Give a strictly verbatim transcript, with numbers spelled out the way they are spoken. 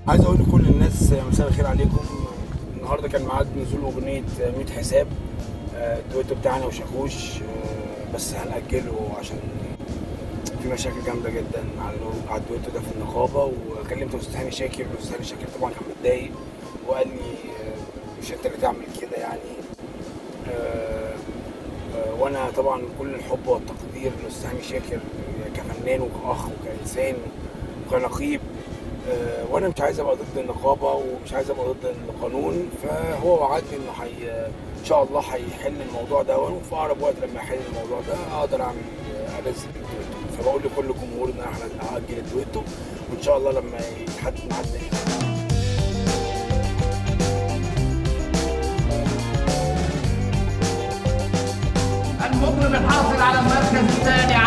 عايز اقول لكل الناس مساء الخير عليكم. النهارده كان ميعاد نزول اغنيه مية حساب، آه، الدويتو بتاعنا وشاكوش، آه، بس هنأجله عشان في مشاكل جامده جدا على على الدويتو ده في النقابه. وكلمت استاذ هاني شاكر، واستاذ هاني شاكر طبعا كان متضايق وقال لي آه، مش انت اللي تعمل كده يعني. آه، آه، وانا طبعا كل الحب والتقدير لاستاذ هاني شاكر كفنان وكأخ وكإنسان وكنقيب. آه، وانا مش عايز ابقى ضد النقابه ومش عايز ابقى ضد القانون، فهو وعدني انه حي ان شاء الله هيحل الموضوع ده، وفي اقرب وقت لما يحل الموضوع ده اقدر اعمل آه، انزل الدويتو. فبقول لكل الجمهور ان احنا هاجل الدويتو، وان شاء الله لما يتحدد ميعاد تاني. المطرب الحاصل على المركز الثاني